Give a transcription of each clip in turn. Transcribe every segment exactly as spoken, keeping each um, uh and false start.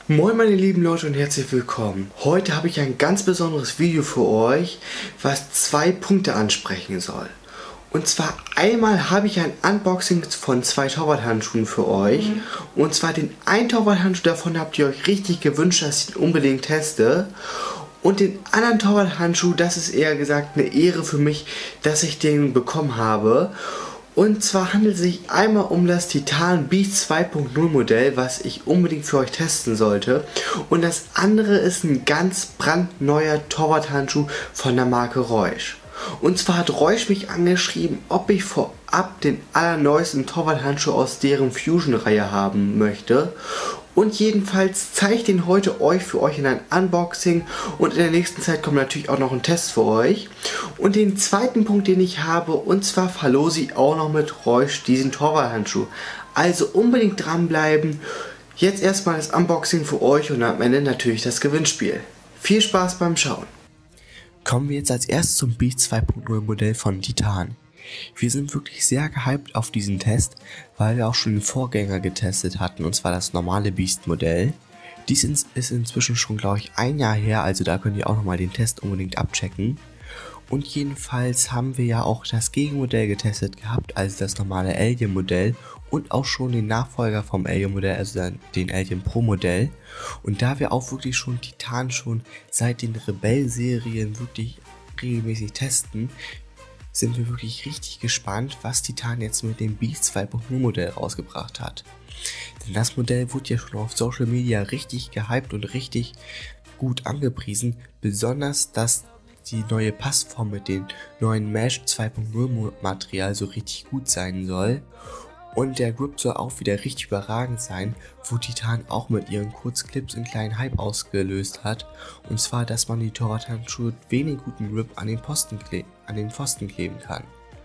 Moin meine lieben Leute und herzlich willkommen. Heute habe ich ein ganz besonderes Video für euch, was zwei Punkte ansprechen soll. Und zwar einmal habe ich ein Unboxing von zwei Torwart-Handschuhen für euch. Mhm. Und zwar den einen Torwart-Handschuh, davon habt ihr euch richtig gewünscht, dass ich ihn unbedingt teste. Und den anderen Torwart-Handschuh, das ist eher gesagt eine Ehre für mich, dass ich den bekommen habe. Und zwar handelt es sich einmal um das Titan Beast zwei Punkt null Modell, was ich unbedingt für euch testen sollte. Und das andere ist ein ganz brandneuer Torwart-Handschuh von der Marke Reusch. Und zwar hat Reusch mich angeschrieben, ob ich vorab den allerneuesten Torwart-Handschuh aus deren Fusion-Reihe haben möchte. Und jedenfalls zeige ich den heute euch für euch in ein Unboxing und in der nächsten Zeit kommt natürlich auch noch ein Test für euch. Und den zweiten Punkt, den ich habe, und zwar verlose ich auch noch mit Reusch diesen Torwart-Handschuh. Also unbedingt dranbleiben. Jetzt erstmal das Unboxing für euch und am Ende natürlich das Gewinnspiel. Viel Spaß beim Schauen. Kommen wir jetzt als erstes zum Beast zwei Punkt null Modell von Titan. Wir sind wirklich sehr gehypt auf diesen Test, weil wir auch schon den Vorgänger getestet hatten, und zwar das normale Beast Modell. Dies ist inzwischen schon, glaube ich, ein Jahr her, also da könnt ihr auch nochmal den Test unbedingt abchecken. Und jedenfalls haben wir ja auch das Gegenmodell getestet gehabt, also das normale Alien Modell und auch schon den Nachfolger vom Alien Modell, also den Alien Pro Modell. Und da wir auch wirklich schon Titan schon seit den Rebell-Serien wirklich regelmäßig testen, sind wir wirklich richtig gespannt, was Titan jetzt mit dem Beast zwei Punkt null Modell rausgebracht hat. Denn das Modell wurde ja schon auf Social Media richtig gehypt und richtig gut angepriesen, besonders dass die neue Passform mit dem neuen Mesh zwei Punkt null Material so richtig gut sein soll. Und der Grip soll auch wieder richtig überragend sein, wo Titan auch mit ihren Kurzclips einen kleinen Hype ausgelöst hat. Und zwar, dass man die Torwart-Handschuhe wenig guten Grip an den, Posten an den Pfosten kleben kann.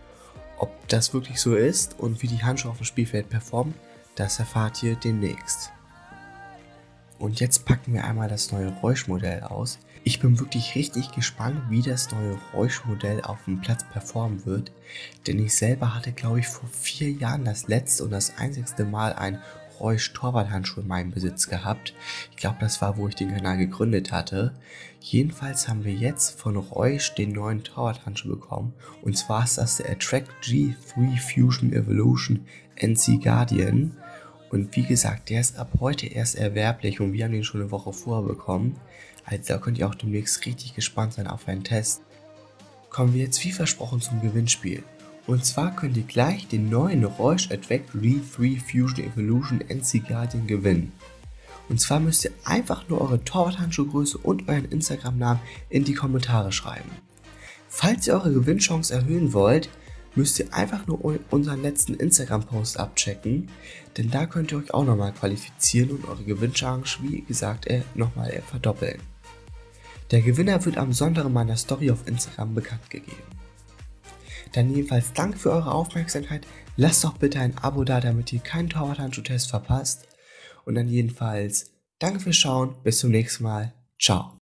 Ob das wirklich so ist und wie die Handschuhe auf dem Spielfeld performen, das erfahrt ihr demnächst. Und jetzt packen wir einmal das neue Reusch-Modell aus. Ich bin wirklich richtig gespannt, wie das neue Reusch-Modell auf dem Platz performen wird, denn ich selber hatte, glaube ich, vor vier Jahren das letzte und das einzigste Mal ein Reusch-Torwart-Handschuh in meinem Besitz gehabt. Ich glaube, das war, wo ich den Kanal gegründet hatte. Jedenfalls haben wir jetzt von Reusch den neuen Torwart-Handschuh bekommen, und zwar ist das der Attract G drei Fusion Evolution N C Guardian. Und wie gesagt, der ist ab heute erst erwerblich und wir haben den schon eine Woche vorher bekommen. Also da könnt ihr auch demnächst richtig gespannt sein auf einen Test. Kommen wir jetzt wie versprochen zum Gewinnspiel. Und zwar könnt ihr gleich den neuen Reusch Attract G drei Fusion Evolution N C Guardian gewinnen. Und zwar müsst ihr einfach nur eure Torwart-Handschuhgröße und euren Instagram-Namen in die Kommentare schreiben. Falls ihr eure Gewinnchance erhöhen wollt, müsst ihr einfach nur unseren letzten Instagram-Post abchecken, denn da könnt ihr euch auch nochmal qualifizieren und eure Gewinnchance, wie gesagt, äh, nochmal äh, verdoppeln. Der Gewinner wird am Sonntag in meiner Story auf Instagram bekannt gegeben. Dann jedenfalls danke für eure Aufmerksamkeit, lasst doch bitte ein Abo da, damit ihr keinen Torwart-Handschuh-Test verpasst. Und dann jedenfalls danke fürs Schauen, bis zum nächsten Mal, ciao.